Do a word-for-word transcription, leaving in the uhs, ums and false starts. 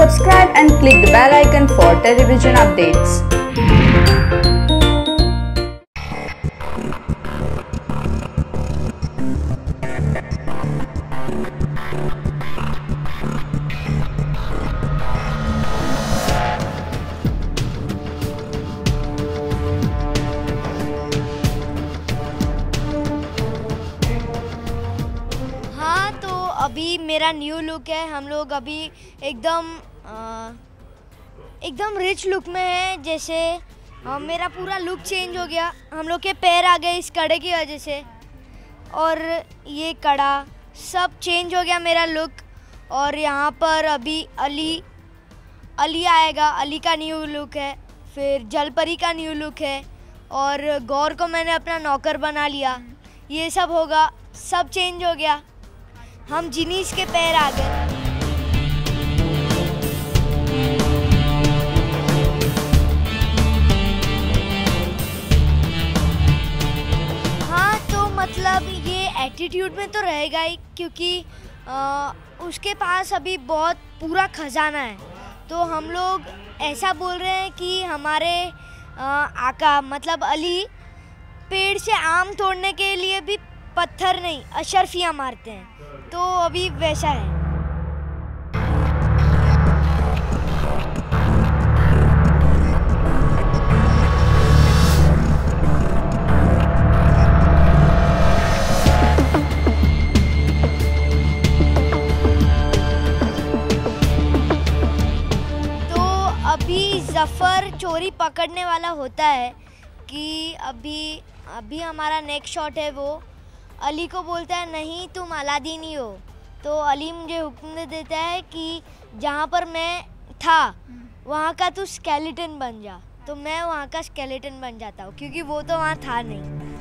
subscribe and click the bell icon for television updates. अभी मेरा new look है। हम लोग अभी एकदम एकदम रिच लुक में है। जैसे आ, मेरा पूरा लुक चेंज हो गया। हम लोग के पैर आ गए इस कड़े की वजह से, और ये कड़ा सब चेंज हो गया मेरा लुक। और यहाँ पर अभी अली अली आएगा, अली का न्यू लुक है। फिर जलपरी का न्यू लुक है, और गौर को मैंने अपना नौकर बना लिया। ये सब होगा, सब चेंज हो गया। हम जिनीस के पैर आ गए। हाँ, तो मतलब ये एटीट्यूड में तो रहेगा ही, क्योंकि आ, उसके पास अभी बहुत पूरा खजाना है। तो हम लोग ऐसा बोल रहे हैं कि हमारे आ, आका मतलब अली पेड़ से आम तोड़ने के लिए भी पत्थर नहीं अशर्फियाँ मारते हैं। तो अभी वैसा है। तो अभी जफर चोरी पकड़ने वाला होता है कि अभी अभी हमारा नेक्स्ट शॉट है। वो अली को बोलता है, नहीं तुम अलादीन ही हो। तो अली मुझे हुक्म देता है कि जहाँ पर मैं था वहाँ का तू स्केलेटन बन जा। तो मैं वहाँ का स्केलेटन बन जाता हूँ, क्योंकि वो तो वहाँ था नहीं।